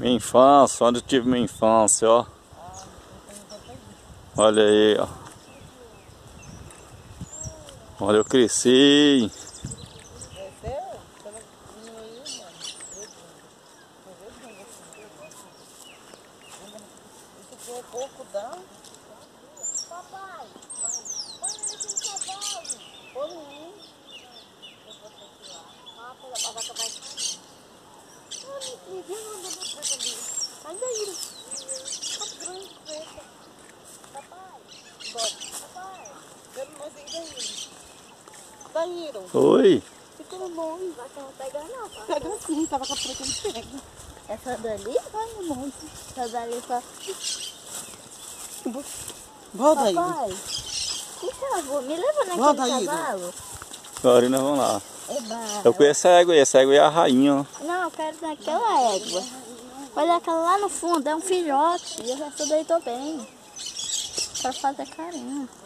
Minha infância, onde eu tive minha infância, ó. Olha aí, ó. Olha, eu cresci. Papai, põe ele aqui no cavalo. Põe um. A vaca vai cair. Me viu andando atrás ali. Ainda aí. Tá grande, preta. Papai. Bora. Papai. Vendo nós ainda indo. Daíram. Oi. Ficou bom. Vai não pegar não, tá? Pega sim, tava com a preta de pega. Essa dali? Ai, amor. Essa dali só... Volta aí. Papai, que cavalo? Me leva naquele cavalo. Agora nós vamos lá. Eba. Eu conheço essa égua é a rainha, ó. Não, eu quero naquela égua. Olha aquela lá no fundo, é um filhote. E essa daí tô bem. Quero fazer carinho.